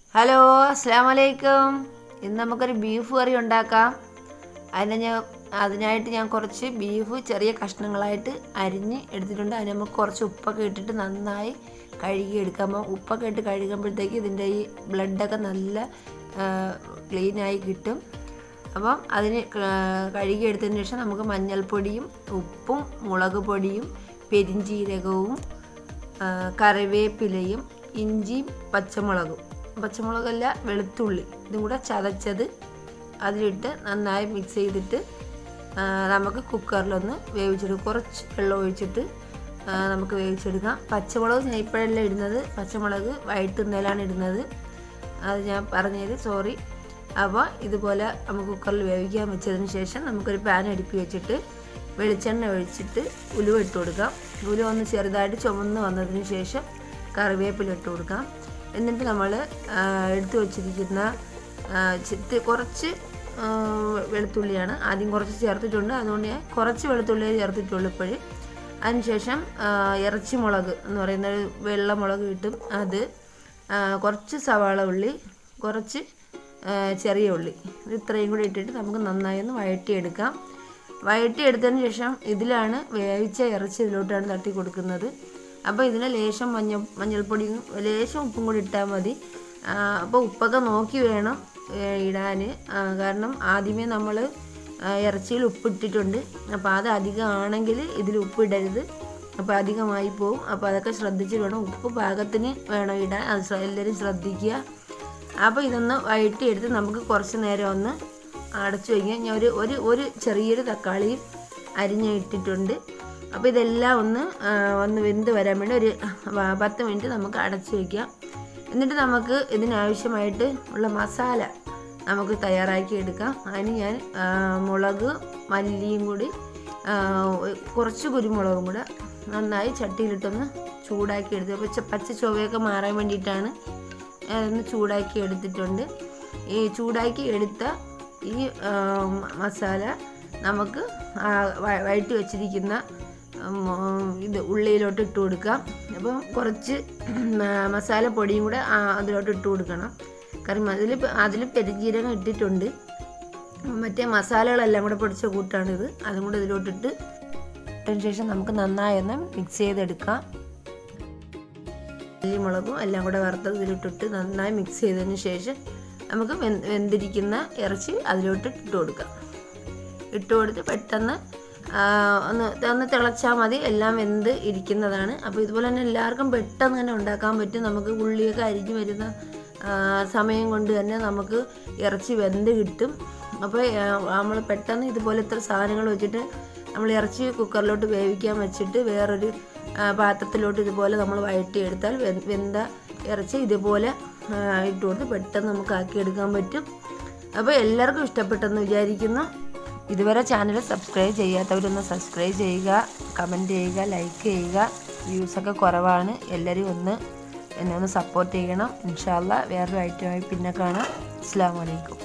Hello, അസ്സലാമലൈക്കും. ഇന്ന് നമുക്കൊരു ബീഫ് കറി ഉണ്ടാക്കാം. അതിനായിട്ട് ഞാൻ കുറച്ച് ബീഫ് ചെറിയ കഷ്ണങ്ങളായിട്ട് അരിഞ്ഞ് എടുത്തിട്ടുണ്ട്. അതിന് നമുക്ക് കുറച്ച് ഉപ്പൊക്കെ ഇട്ടിട്ട് നന്നായി കഴുകിയെടുക്കാം. അപ്പോൾ ഉപ്പൊക്കെ ഇട്ട് കഴുകുമ്പോഴത്തേക്ക് ഇതിൻ്റെ ഈ ബ്ലഡൊക്കെ നല്ല ക്ലീനായി കിട്ടും. അപ്പം അതിന് കഴുകിയെടുത്തതിന് ശേഷം നമുക്ക് മഞ്ഞൾപ്പൊടിയും ഉപ്പും മുളക് പൊടിയും പെരിഞ്ചീരകവും കറിവേപ്പിലയും ഇഞ്ചിയും പച്ചമുളകല്ല വെളുത്തുള്ളി ഇതും കൂടെ ചതച്ചത് അതിലിട്ട് നന്നായി മിക്സ് ചെയ്തിട്ട് നമുക്ക് കുക്കറിലൊന്ന് വേവിച്ചെടുക്കാം. കുറച്ച് വെള്ളം ഒഴിച്ചിട്ട് നമുക്ക് വേവിച്ചെടുക്കാം. പച്ചമുളക് ഞാൻ ഇപ്പോഴല്ല ഇടുന്നത്, പച്ചമുളക് വഴറ്റുന്നതിലാണ് ഇടുന്നത്. അത് ഞാൻ പറഞ്ഞത് സോറി. അപ്പോൾ ഇതുപോലെ നമുക്ക് കുക്കറിൽ വേവിക്കാൻ വെച്ചതിന് ശേഷം നമുക്കൊരു പാൻ അടുപ്പി വെച്ചിട്ട് വെളിച്ചെണ്ണ ഒഴിച്ചിട്ട് ഉലുവ ഇട്ട് കൊടുക്കാം. ഉലുവ ഒന്ന് ചെറുതായിട്ട് ചുമന്ന് വന്നതിന് ശേഷം കറിവേപ്പില ഇട്ട് കൊടുക്കാം. എന്നിട്ട് നമ്മൾ എടുത്തു വച്ചിരിക്കുന്ന കുറച്ച് വെളുത്തുള്ളിയാണ് ആദ്യം കുറച്ച് ചേർത്തിട്ടുണ്ട്. അതുകൊണ്ട് ഞാൻ കുറച്ച് വെളുത്തുള്ളിയെ ചേർത്തിട്ടുള്ളൂ ഇപ്പോഴും. അതിനുശേഷം ഇറച്ചി മുളക് എന്ന് പറയുന്ന വെള്ളമുളക് കിട്ടും, അത് കുറച്ച് സവാള ഉള്ളി, കുറച്ച് ചെറിയ ഉള്ളി, ഇത് ഇത്രയും കൂടി ഇട്ടിട്ട് നമുക്ക് നന്നായി ഒന്ന് വഴറ്റിയെടുക്കാം. വഴറ്റിയെടുത്തതിന് ശേഷം ഇതിലാണ് വേവിച്ച ഇറച്ചി ഇതിലോട്ടാണ് തട്ടി കൊടുക്കുന്നത്. അപ്പോൾ ഇതിന് ലേശം മഞ്ഞൾപ്പൊടിയും ലേശം ഉപ്പും കൂടി ഇട്ടാൽ മതി. അപ്പോൾ ഉപ്പൊക്കെ നോക്കി വേണം ഇടാൻ, കാരണം ആദ്യമേ നമ്മൾ ഇറച്ചിയിൽ ഉപ്പിട്ടിട്ടുണ്ട്. അപ്പോൾ അത് അധികമാണെങ്കിൽ ഇതിൽ ഉപ്പിടരുത്, അപ്പോൾ അധികമായി പോവും. അപ്പോൾ അതൊക്കെ ശ്രദ്ധിച്ച് വേണം, ഉപ്പ് പാകത്തിന് വേണം ഇടാൻ, അത് എല്ലാവരും ശ്രദ്ധിക്കുക. അപ്പോൾ ഇതൊന്ന് വഴറ്റിയെടുത്ത് നമുക്ക് കുറച്ച് നേരം ഒന്ന് അടച്ചു വയ്ക്കാം. ഞാൻ ഒരു ചെറിയൊരു തക്കാളി അരിഞ്ഞിട്ടിട്ടുണ്ട്. അപ്പോൾ ഇതെല്ലാം ഒന്ന് വെന്ത് വരാൻ വേണ്ടി ഒരു 10 മിനിറ്റ് നമുക്ക് അടച്ചു വയ്ക്കാം. എന്നിട്ട് നമുക്ക് ഇതിനാവശ്യമായിട്ട് ഉള്ള മസാല നമുക്ക് തയ്യാറാക്കി എടുക്കാം. അതിന് ഞാൻ മുളക് മല്ലിയും കൂടി കുറച്ച് കുരുമുളകും കൂടെ നന്നായി ചട്ടിയിലിട്ടൊന്ന് ചൂടാക്കി എടുത്തു. അപ്പോൾ പച്ച ചൊവ്വയൊക്കെ മാറാൻ വേണ്ടിയിട്ടാണ് അതൊന്ന് ചൂടാക്കി എടുത്തിട്ടുണ്ട്. ഈ ചൂടാക്കി എടുത്ത ഈ മസാല നമുക്ക് വഴറ്റി വച്ചിരിക്കുന്ന ഉള്ളിയിലോട്ട് ഇട്ട് കൊടുക്കാം. അപ്പം കുറച്ച് മസാല പൊടിയും കൂടെ അതിലോട്ട് ഇട്ട് കൊടുക്കണം. അതിൽ പെരുംജീരകം ഇട്ടിട്ടുണ്ട്. മറ്റേ മസാലകളെല്ലാം കൂടെ പൊടിച്ച കൂട്ടാണിത്, അതും കൂടെ ഇതിലോട്ടിട്ട് ഇട്ടതിന് ശേഷം നമുക്ക് നന്നായി ഒന്ന് മിക്സ് ചെയ്തെടുക്കാം. മുളകും എല്ലാം കൂടെ വറുത്തത് ഇതിലോട്ടിട്ട് നന്നായി മിക്സ് ചെയ്തതിന് ശേഷം നമുക്ക് വെന്തിരിക്കുന്ന ഇറച്ചി അതിലോട്ട് ഇട്ട് കൊടുക്കാം. ഇട്ട് കൊടുത്ത് പെട്ടെന്ന് ഒന്ന് തിളച്ചാൽ മതി, എല്ലാം വെന്ത് ഇരിക്കുന്നതാണ്. അപ്പോൾ ഇതുപോലെ തന്നെ എല്ലാവർക്കും പെട്ടെന്ന് തന്നെ ഉണ്ടാക്കാൻ പറ്റും. നമുക്ക് ഉള്ളിയൊക്കെ അരിഞ്ഞ് വരുന്ന സമയം കൊണ്ട് തന്നെ നമുക്ക് ഇറച്ചി വെന്ത് കിട്ടും. അപ്പോൾ നമ്മൾ പെട്ടെന്ന് ഇതുപോലെ ഇത്ര സാധനങ്ങൾ വെച്ചിട്ട് നമ്മൾ ഇറച്ചി കുക്കറിലോട്ട് വേവിക്കാൻ വെച്ചിട്ട് വേറൊരു പാത്രത്തിലോട്ട് ഇതുപോലെ നമ്മൾ വഴറ്റിയെടുത്താൽ വെന്ത ഇറച്ചി ഇതുപോലെ ഇട്ട് കൊടുത്ത് പെട്ടെന്ന് നമുക്ക് ആക്കിയെടുക്കാൻ പറ്റും. അപ്പോൾ എല്ലാവർക്കും ഇഷ്ടപ്പെട്ടെന്ന് വിചാരിക്കുന്നു. ഇതുവരെ ചാനൽ സബ്സ്ക്രൈബ് ചെയ്യാത്തവരൊന്ന് സബ്സ്ക്രൈബ് ചെയ്യുക, കമൻറ്റ് ചെയ്യുക, ലൈക്ക് ചെയ്യുക. വ്യൂസൊക്കെ കുറവാണ്, എല്ലാവരും എന്നെ ഒന്ന് സപ്പോർട്ട് ചെയ്യണം. ഇൻഷാ അല്ലാഹ് വേറൊരു ഐറ്റമായി പിന്നെ കാണാം. അസ്സലാമു അലൈക്കും.